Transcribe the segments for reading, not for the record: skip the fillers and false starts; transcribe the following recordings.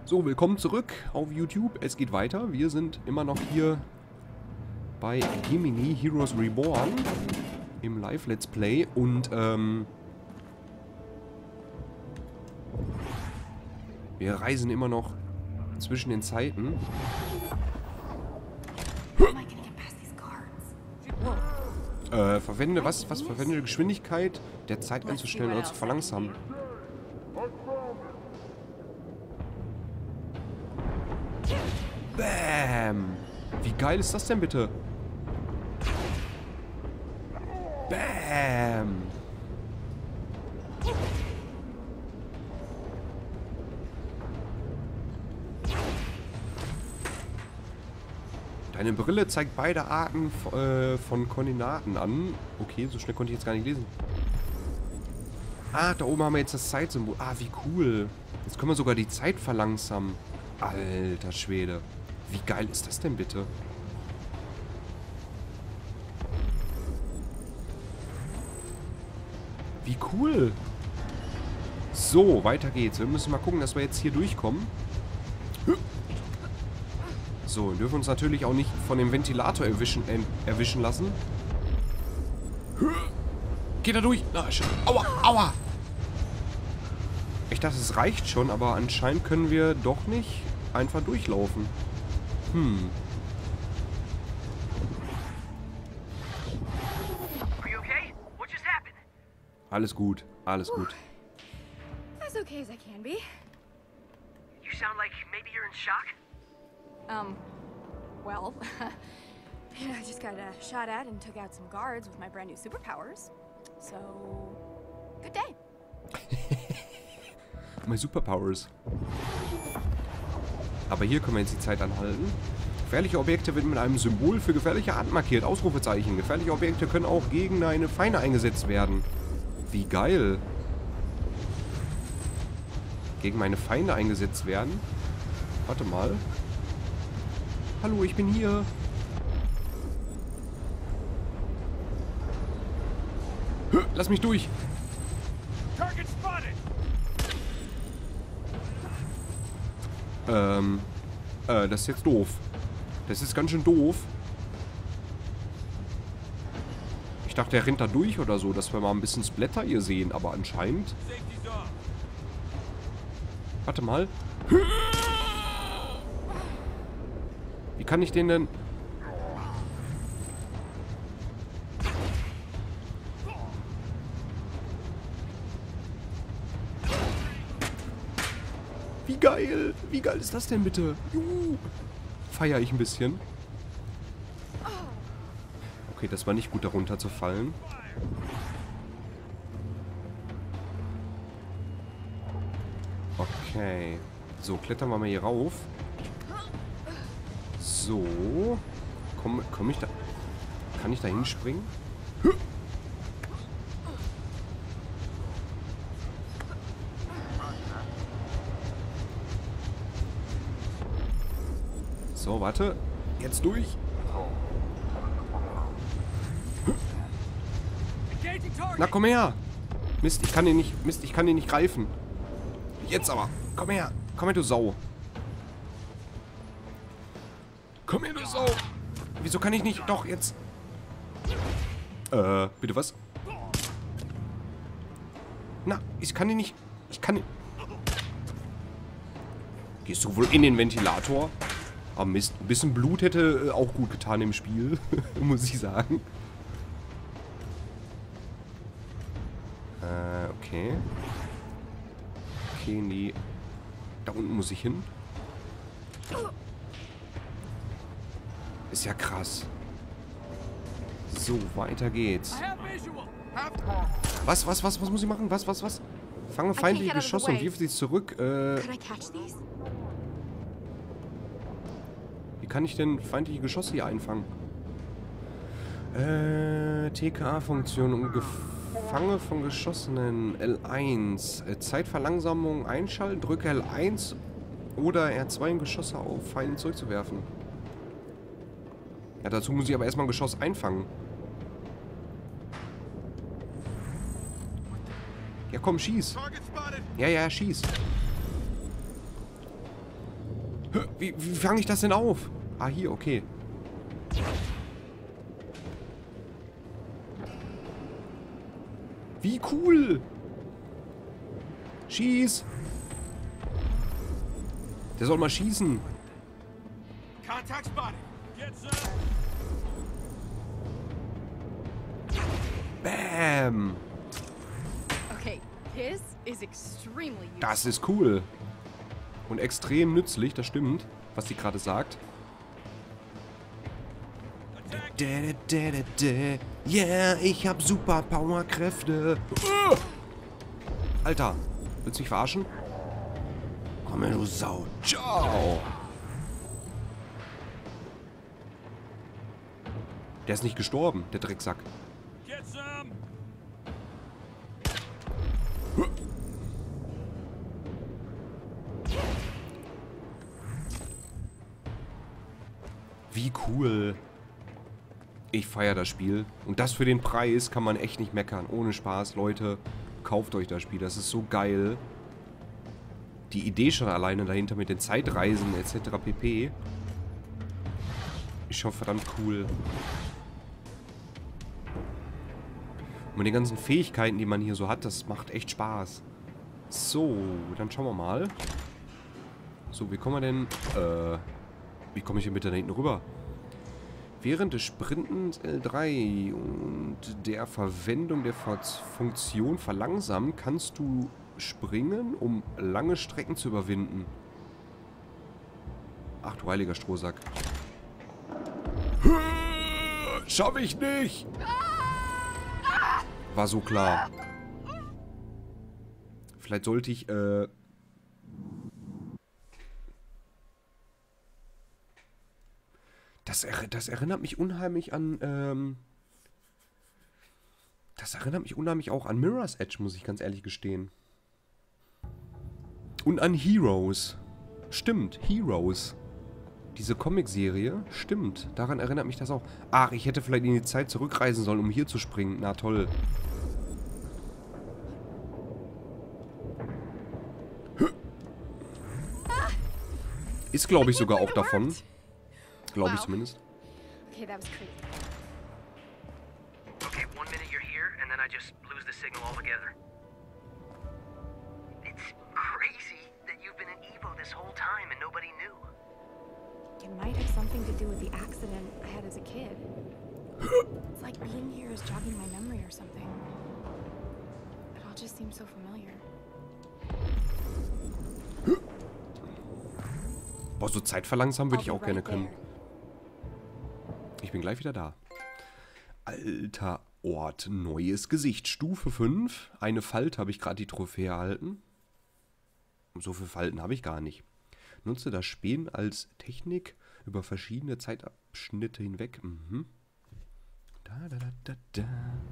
So, willkommen zurück auf YouTube. Es geht weiter. Wir sind immer noch hier bei Gimini Heroes Reborn im Live-Let's Play und wir reisen immer noch zwischen den Zeiten. Verwende was? Verwende Geschwindigkeit der Zeit einzustellen oder zu verlangsamen. Bam! Wie geil ist das denn bitte? Bam! Deine Brille zeigt beide Arten von Koordinaten an. Okay, so schnell konnte ich jetzt gar nicht lesen. Ah, da oben haben wir jetzt das Zeitsymbol. Ah, wie cool. Jetzt können wir sogar die Zeit verlangsamen. Alter Schwede. Wie geil ist das denn bitte? Wie cool. So, weiter geht's. Wir müssen mal gucken, dass wir jetzt hier durchkommen. So, dürfen uns natürlich auch nicht von dem Ventilator erwischen lassen. Geht da durch? Na, aua, aua. Ich dachte, es reicht schon, aber anscheinend können wir doch nicht einfach durchlaufen. Alles gut, alles gut. As okay as I can be. You sound like maybe you're in shock. Well, I just got shot at and took out some guards with my brand new superpowers. So, good day. My Superpowers. Aber hier können wir jetzt die Zeit anhalten. Gefährliche Objekte werden mit einem Symbol für gefährliche Arten markiert. Ausrufezeichen. Gefährliche Objekte können auch gegen deine Feinde eingesetzt werden. Wie geil. Gegen meine Feinde eingesetzt werden? Warte mal. Hallo, ich bin hier. Lass mich durch. Das ist jetzt doof. Das ist ganz schön doof. Ich dachte, er rennt da durch oder so, dass wir mal ein bisschen Splatter hier sehen, aber anscheinend... Warte mal. Wie kann ich den denn... Wie geil! Wie geil ist das denn bitte? Feiere ich ein bisschen. Okay, das war nicht gut, darunter zu fallen. Okay. So, klettern wir mal hier rauf. So. Komm ich da... Kann ich da hinspringen? So, warte. Jetzt durch. Na, komm her. Mist, ich kann ihn nicht greifen. Jetzt aber. Komm her. Komm her, du Sau. Komm her, du Sau. Wieso kann ich nicht... Doch, jetzt. Bitte was? Na, ich kann ihn nicht... Ich kann ihn... Gehst du wohl in den Ventilator? Oh Mist, ein bisschen Blut hätte auch gut getan im Spiel, muss ich sagen. Okay. Okay, nee. Da unten muss ich hin. Ist ja krass. So, weiter geht's. Was muss ich machen? Was? Fange feindliche Geschosse und wirf sie zurück. Wie kann ich denn feindliche Geschosse hier einfangen? TKA-Funktion und Gefange von Geschossenen. L1. Zeitverlangsamung einschalten. Drücke L1 oder R2 in Geschosse auf Feinde zurückzuwerfen. Ja, dazu muss ich aber erstmal ein Geschoss einfangen. Ja, komm, schieß. Ja, schieß. Wie fange ich das denn auf? Ah, hier, okay. Wie cool! Schieß! Der soll mal schießen. Contact spotted. Get some. Bam! Okay, this is extremely useful. Das ist cool. Und extrem nützlich, das stimmt, was sie gerade sagt. Yeah, ich hab Superpowerkräfte. Alter, willst du mich verarschen? Komm her, du Sau. Ciao. Der ist nicht gestorben, der Drecksack. Get some. Wie cool. Ich feiere das Spiel. Und das für den Preis kann man echt nicht meckern. Ohne Spaß, Leute. Kauft euch das Spiel. Das ist so geil. Die Idee schon alleine dahinter mit den Zeitreisen etc. pp. Ist schon verdammt cool. Und mit den ganzen Fähigkeiten, die man hier so hat, das macht echt Spaß. So, dann schauen wir mal. So, wie kommen wir denn... wie komme ich denn bitte da hinten rüber? Während des Sprintens L3 und der Verwendung der Funktion verlangsamen kannst du springen, um lange Strecken zu überwinden. Ach du heiliger Strohsack. Schaff ich nicht! War so klar. Vielleicht sollte ich, Das erinnert mich unheimlich an, das erinnert mich unheimlich auch an Mirror's Edge, muss ich ganz ehrlich gestehen. Und an Heroes. Stimmt, Heroes. Diese Comicserie, stimmt. Daran erinnert mich das auch. Ach, ich hätte vielleicht in die Zeit zurückreisen sollen, um hier zu springen. Na toll. Ist, glaube ich, sogar auch davon. Glaube ich zumindest. Okay, that was crazy. Okay, 1 minute you're here, and then I just lose the signal altogether. It's crazy that you've been in Evo this whole time and nobody knew. It might have something to do with the accident I had as a kid. It's like being here is jogging my memory or something. It all just seems so familiar. Boah, so Zeit verlangsamen würde ich auch gerne können. Ich bin gleich wieder da. Alter Ort, neues Gesicht. Stufe 5. Eine Falte habe ich gerade die Trophäe erhalten. So viele Falten habe ich gar nicht. Nutze das Spähen als Technik über verschiedene Zeitabschnitte hinweg. Mhm. Da.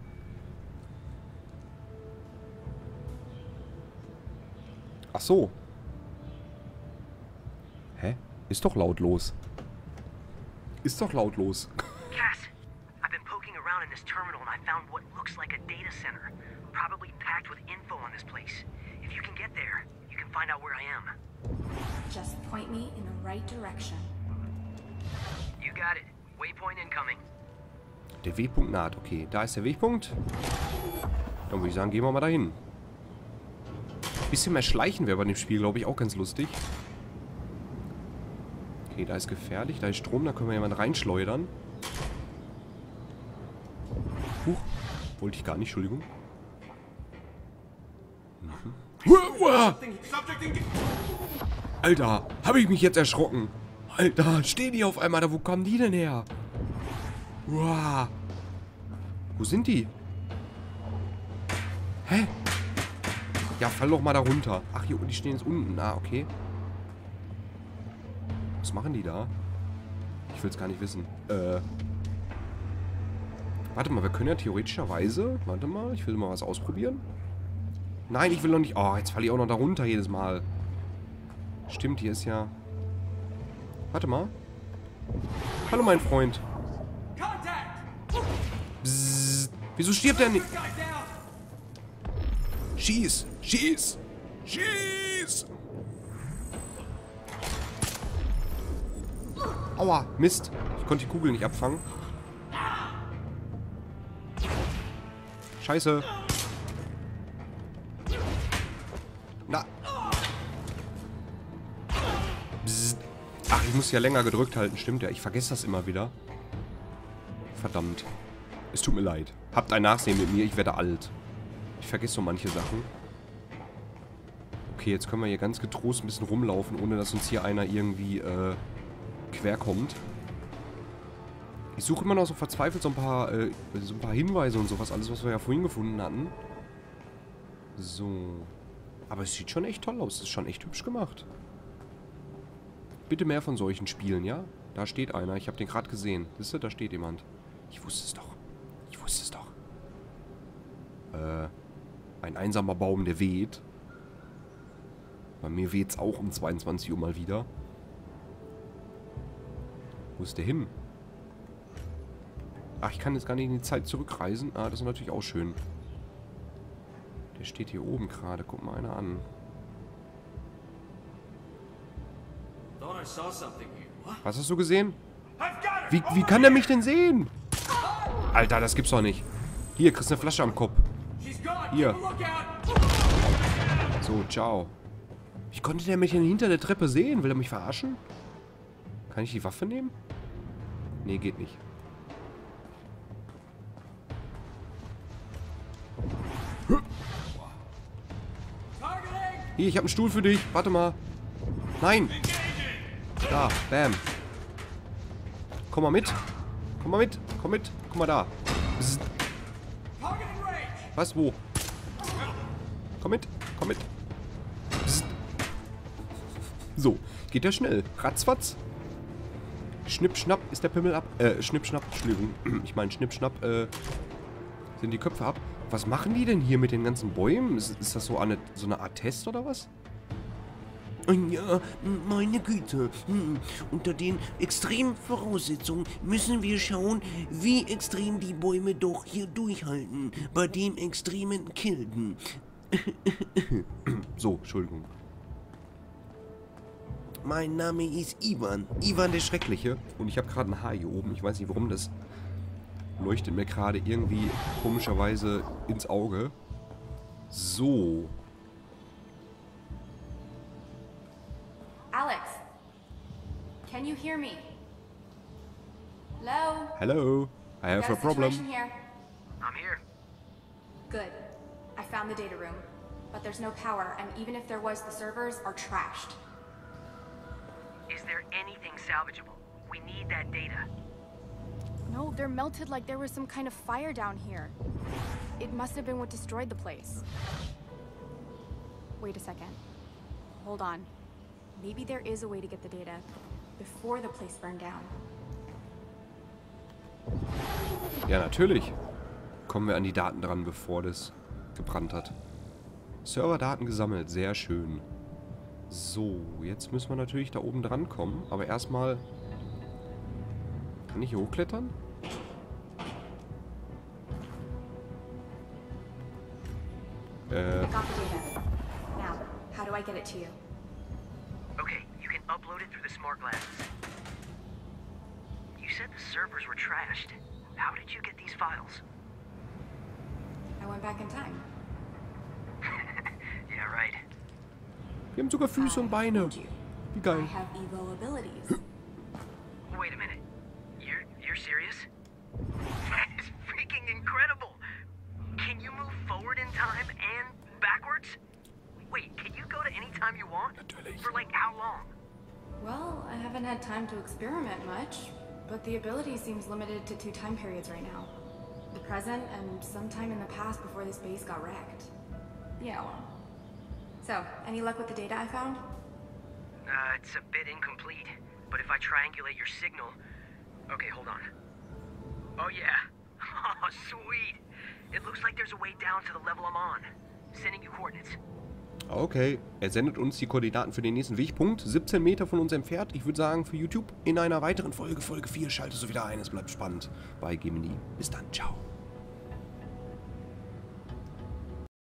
Ach so. Hä? Ist doch lautlos. Ist doch lautlos. Cass, I've been poking around in this terminal and I found what looks like a data center. Probably packed with info on this place. If you can get there, you can find out where I am. Just point me in the right direction. You got it. Waypoint incoming. Der Wegpunkt naht. Okay, da ist der Wegpunkt. Dann würde ich sagen, gehen wir mal dahin. Bisschen mehr schleichen wäre bei dem Spiel, glaube ich, auch ganz lustig. Okay, da ist gefährlich. Da ist Strom, da können wir jemanden reinschleudern. Huch. Wollte ich gar nicht, Entschuldigung. Alter, habe ich mich jetzt erschrocken. Alter, stehen die auf einmal da? Wo kommen die denn her? Wow. Wo sind die? Hä? Ja, fall doch mal da runter. Ach, hier, die stehen jetzt unten. Ah, okay. Was machen die da? Ich will es gar nicht wissen. Warte mal, wir können ja theoretischerweise... Warte mal, ich will mal was ausprobieren. Nein, ich will noch nicht... Oh, jetzt falle ich auch noch da runter jedes Mal. Stimmt, hier ist ja... Warte mal. Hallo, mein Freund. Bzzzt. Wieso stirbt der nicht? Schieß! Schieß! Schieß! Aua, Mist. Ich konnte die Kugel nicht abfangen. Scheiße. Na. Bzzzt. Ach, ich muss ja länger gedrückt halten. Stimmt ja. Ich vergesse das immer wieder. Verdammt. Es tut mir leid. Habt ein Nachsehen mit mir. Ich werde alt. Ich vergesse so manche Sachen. Okay, jetzt können wir hier ganz getrost ein bisschen rumlaufen, ohne dass uns hier einer irgendwie quer kommt. Ich suche immer noch so verzweifelt so ein paar Hinweise und sowas. Alles, was wir ja vorhin gefunden hatten. So. Aber es sieht schon echt toll aus. Es ist schon echt hübsch gemacht. Bitte mehr von solchen Spielen, ja? Da steht einer. Ich habe den gerade gesehen. Siehst du, da steht jemand. Ich wusste es doch. Ich wusste es doch. Ein einsamer Baum, der weht. Bei mir weht es auch um 22 Uhr mal wieder. Wo ist der hin? Ach, ich kann jetzt gar nicht in die Zeit zurückreisen. Ah, das ist natürlich auch schön. Der steht hier oben gerade. Guck mal einer an. Was hast du gesehen? Wie kann der mich denn sehen? Alter, das gibt's doch nicht. Hier, kriegst eine Flasche am Kopf. Hier. So, ciao. Wie konnte der mich denn hinter der Treppe sehen? Will er mich verarschen? Kann ich die Waffe nehmen? Nee, geht nicht. Hier, ich habe einen Stuhl für dich. Warte mal. Nein. Da, bam. Komm mal mit. Komm mal mit. Komm mit. Guck mal da. Bzzzt. Was, wo? Komm mit. Komm mit. Bzzzt. So, geht ja schnell. Ratzfatz. Schnipp-schnapp ist der Pimmel ab. Schnipp-schnapp. Entschuldigung. Ich meine, Schnipp-schnapp, sind die Köpfe ab. Was machen die denn hier mit den ganzen Bäumen? Ist das so eine Art Test oder was? Ja, meine Güte. Unter den extremen Voraussetzungen müssen wir schauen, wie extrem die Bäume doch hier durchhalten. Bei dem extremen Kilden. So, Entschuldigung. Mein Name ist Ivan. Ivan der Schreckliche. Und ich habe gerade ein Haar hier oben. Ich weiß nicht, warum das leuchtet mir gerade irgendwie komischerweise ins Auge. So. Alex, can you hear me? Hello? Hello. I have a problem. Here. I'm here. Good. I found the data room, but there's no power, and even if there was, the servers are trashed. Is there anything salvageable? We need that data. No, they're melted like there was some kind of fire down here. It must have been what destroyed the place. Wait a second. Hold on. Maybe there is a way to get the data before the place burned down. Ja, natürlich. Kommen wir an die Daten dran, bevor das gebrannt hat. Serverdaten gesammelt. Sehr schön. So, jetzt müssen wir natürlich da oben dran kommen. Aber erstmal... Kann ich hier hochklettern? I got the data. Now, how do I get it to you? Okay, you can upload it through the smart glasses. You said the servers were trashed. How did you get these files? I went back in time. Yeah, right. Wir haben sogar Füße und Beine. Wie I geil. have evil abilities. Wait a minute. You're serious? That is freaking incredible. Can you move forward in time and backwards? Wait, can you go to any time you want? Natürlich. For like how long? Well, I haven't had time to experiment much, but the ability seems limited to 2 time periods right now. The present and sometime in the past before this base got wrecked. Yeah, well. So, any luck with the data I found? It's a bit incomplete, but if I triangulate your signal... Okay, hold on. Oh yeah. Oh, sweet. It looks like there's a way down to the level I'm on. Sending you coordinates. Okay, er sendet uns die Koordinaten für den nächsten Wegpunkt. 17 Meter von uns entfernt. Ich würde sagen, für YouTube in einer weiteren Folge, Folge 4, schaltest du wieder ein. Es bleibt spannend bei Gemini. Bis dann, ciao.